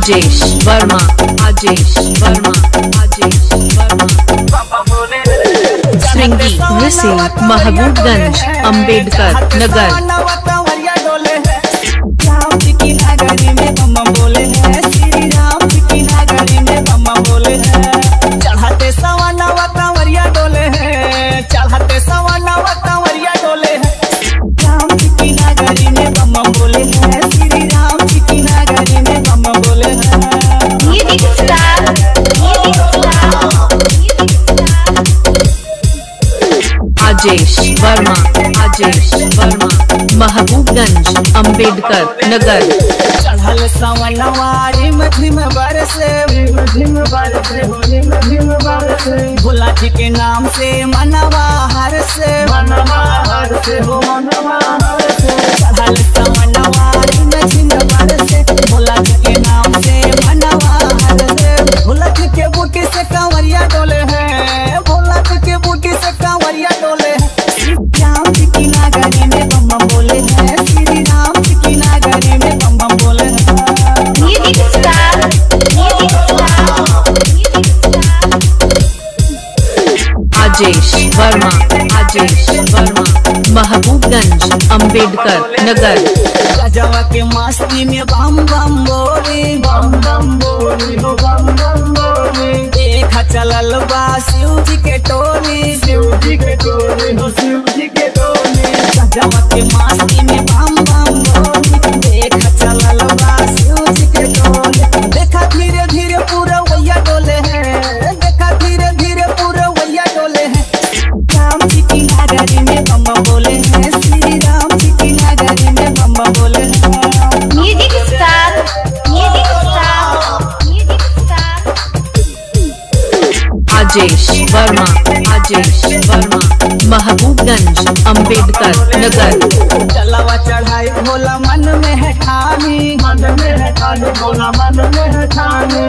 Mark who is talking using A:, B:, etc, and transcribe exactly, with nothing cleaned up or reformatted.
A: आजेश वर्मा, आजेश वर्मा, आजेश वर्मा। श्रृंगी रिसी महबूबगंज अम्बेडकर नगर।
B: चढ़ाते सवाना वरिया डोले हैं, चढ़ाते सवाना वरिया डोले हैं। राम जी की नगरी में बम बम बोले हैं, श्री राम जी की नगरी में बम बम बोले हैं।
A: Music star, music star, Ajesh Verma, Ajesh Verma Mahbubganj Ambedkar Nagar.
B: चढ़ल सवनवारी में झिम बरसे, झिम बरसे, झिम झिम बरसे। भोला जी के नाम से मनवा हर से, मनवा हर से हो मनवा हर से। चढ़ल सवनवारी में झिम बरसे, भोला जी के नाम से मनवा हर से। भोला जी के बूटी से कांवरिया डोले हैं, भोला जी के बूटी से कांवरिया डोले हैं। राम जी की नगरी में बम बम बोले हैं, श्री राम जी की नगरी में बम बम बोले हैं।
A: Music star, music star, Ajesh Verma, Ajesh Verma Mahbubganj Ambedkar Nagar.
B: गजवा के मस्ती में बम बम बोली, बम बम बोली, बम बम बोली। देखा चलल बा शिव जी के टोली, शिव जी के टोली, शिव जी के टोली। गजवा के मस्ती में बम बम बोली, देखा चलल बा शिव जी के टोली। देखा धीरे धीरे पूरा वैया डोले हैं, देखा धीरे धीरे पूरा वैया डोले हैं। राम जी की नगरी में बम बम बोले हैं, श्री राम जी की नगरी में बम बम बोले हैं।
A: Music star, music star, music star, Ajesh Verma, Ajesh Verma Mahbubganj Ambedkar Nagar.
B: चलावा चढ़ाई भोला मन में है ठानी, मन में है ठानी, भोला मन में है ठानी।